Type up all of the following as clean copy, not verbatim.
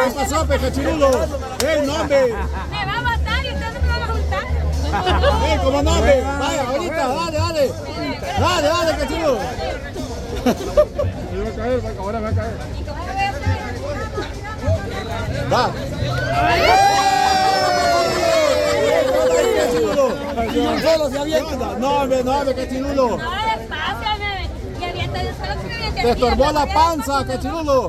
¿Qué pasó, Cachirulo? ¡Ey, nombre! Me va a matar y ustedes me van a juntar. ¡Ey, como nombre! Vaya, ahorita, dale. Dale, Cachirulo. Ahora va a caer. Va. Solo se avienta. No, hombre, Cachirulo. No, despacio, y avienta de solo que Te estorbó la panza, Cachirulo.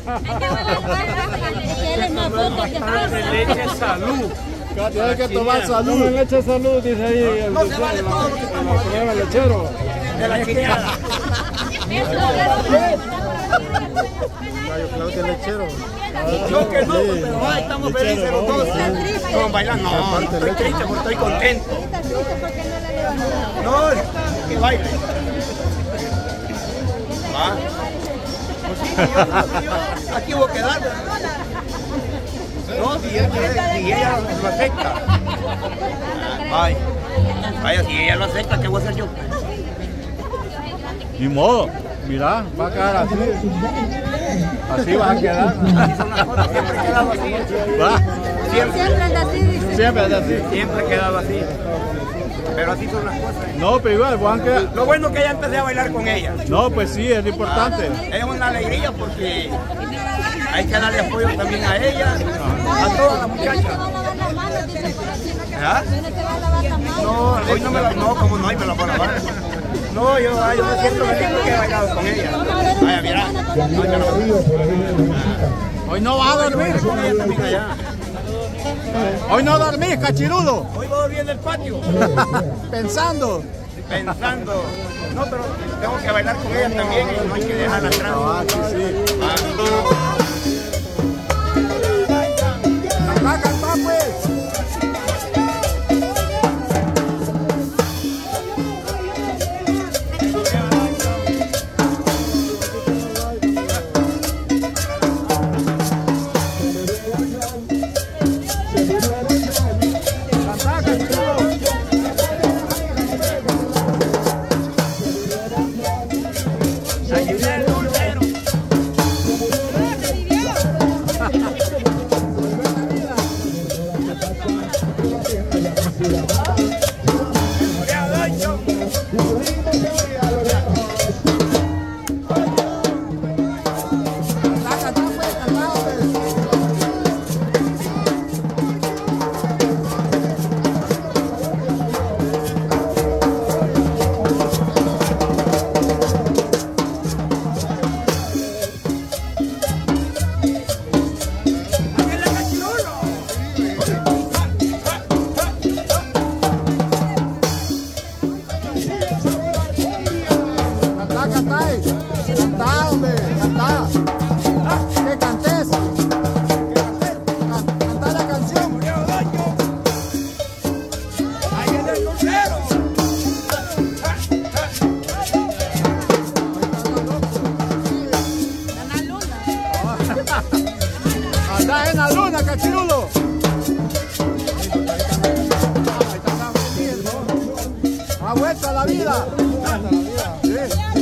Él es más foto que panza. Leche salud. Tienes que tomar salud. Tomen leche salud, dice ahí el programa lechero. De la chineada. Claudia Lechero. Yo que no, pero ahí estamos felices los dos. Estamos bailando. No, estoy triste porque estoy contento. No, que baile. Va. Pues sí, aquí voy a quedar. No, si ella lo acepta. Vaya, si ella lo acepta, ¿qué voy a hacer yo? Ni modo, mira, va a quedar así. Así va a quedar. Siempre he quedado así. Va. Siempre anda así, dice. Siempre es así. Siempre he quedado así. Pero así son las cosas. No, pero igual, van a quedar. Lo bueno es que ya empecé a bailar con ella. No, pues sí, es lo importante. Es una alegría porque hay que darle apoyo también a ella, a todas las muchachas. ¿Ah? No, hoy no me la, no, como no, hoy me la voy a lavar. No, yo me siento feliz porque he bailado con ella. Vaya, mira, hoy me la voy a... Hoy no vas a dormir. Con ella también allá. Hoy no dormís, Cachirulo. Hoy voy a dormir en el patio, Pensando. pensando. No, pero tengo que bailar con ella también y no hay que dejarla atrás. Cantá, pues. Andás en la luna, Cachirulo. Ha vuelto a la vida. Sí.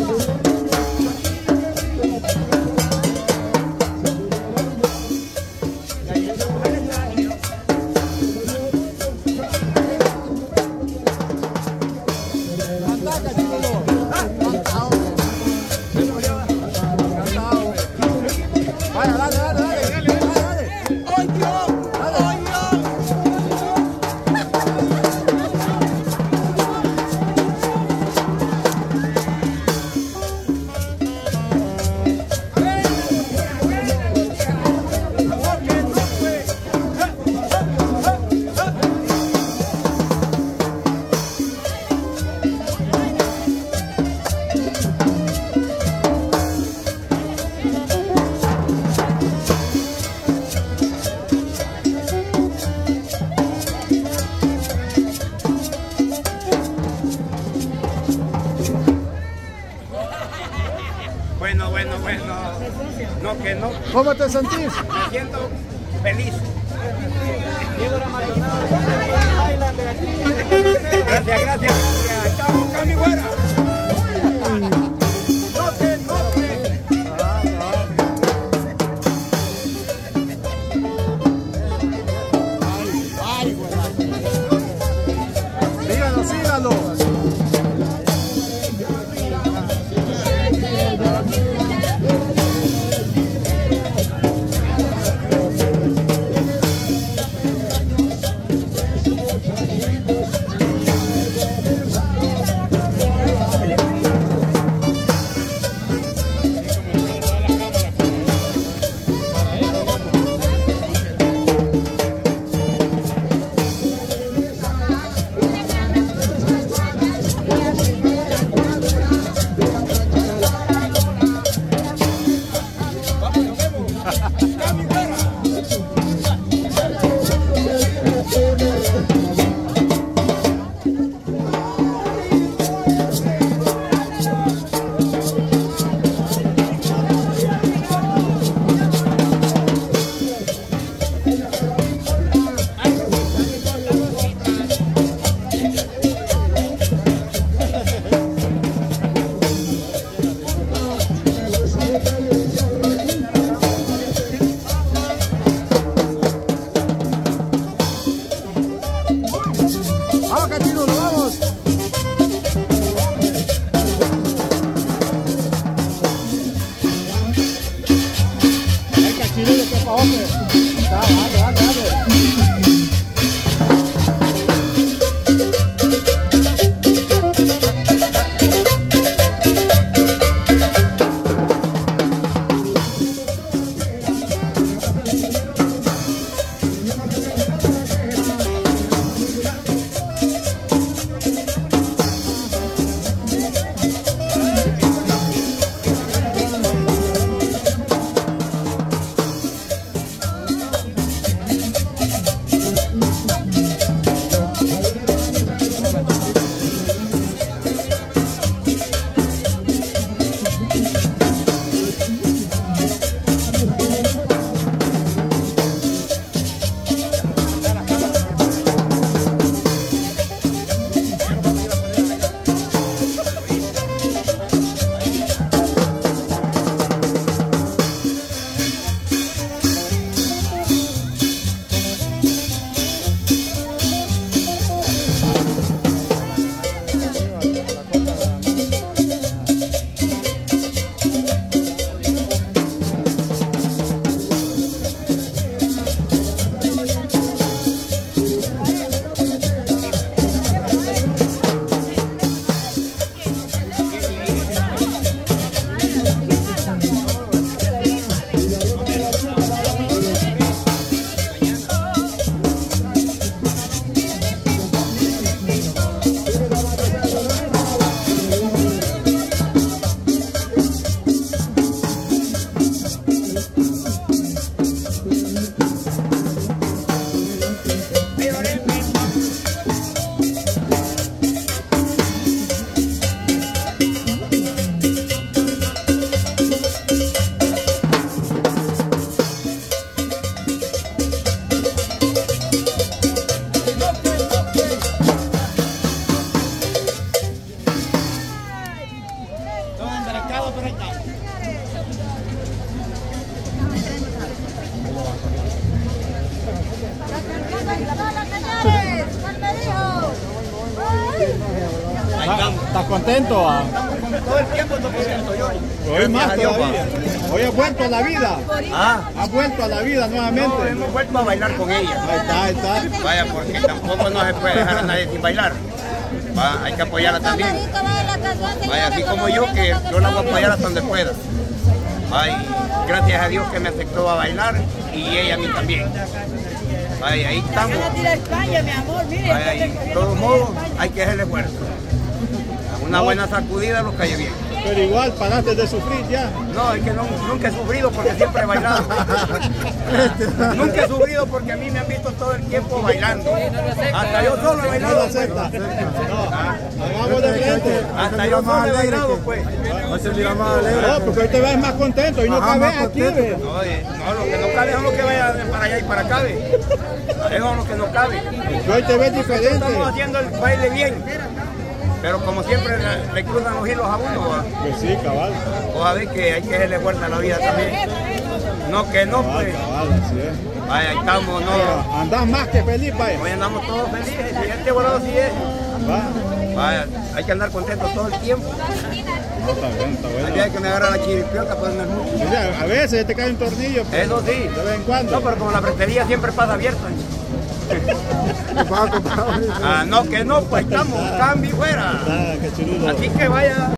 Bueno. No, que no. ¿Cómo te sentís? Me siento feliz. Gracias. Chao, Cami Güera. ¿Estás contento? Todo el tiempo estoy contento yo. Hoy más todavía. Hoy has vuelto a la vida. Has vuelto a la vida nuevamente. No, hemos vuelto a bailar con ella. Ahí está. Vaya, porque tampoco no se puede dejar a nadie sin bailar. Hay que apoyarla también. Vaya, así como yo, que yo la voy a apoyar hasta donde pueda. Ay, gracias a Dios que me aceptó a bailar y ella a mí también. Vaya, ahí estamos. Vaya, y de todos modos hay que hacerle fuerza. Una buena sacudida lo cae bien. Pero igual paraste de sufrir ya. No, es que nunca he sufrido porque siempre he bailado. Nunca he sufrido porque a mí me han visto todo el tiempo bailando. Hasta yo solo he bailado. Hagamos de frente. Hasta yo solo he bailado, pues. No, porque hoy te ves más contento y no cabes aquí, ¿ves? No, lo que no cabe es lo que vaya para allá y para acá, ¿ves? Eso es lo que no cabe. Hoy te ves diferente. Estamos haciendo el baile bien. Pero como siempre le cruzan los hilos a uno, ¿va? Pues sí, cabal. O a ver que hay que darle fuerza a la vida también. No, que no, Cabal, pues. cabal, así es. Vaya, ahí estamos, no. Andás más que feliz, vaya. Hoy andamos todos felices, y este volado sí es. Vaya, hay que andar contentos todo el tiempo. No, está bien, está bueno. Aquí hay que me agarra la chiripiota, pues no es mucho. O sea, a veces te cae un tornillo. Pues, Eso sí. de vez en cuando. No, pero como la prestería siempre pasa abierta. No, que no, pues estamos, cambio y fuera. Qué chulo. Así que vaya.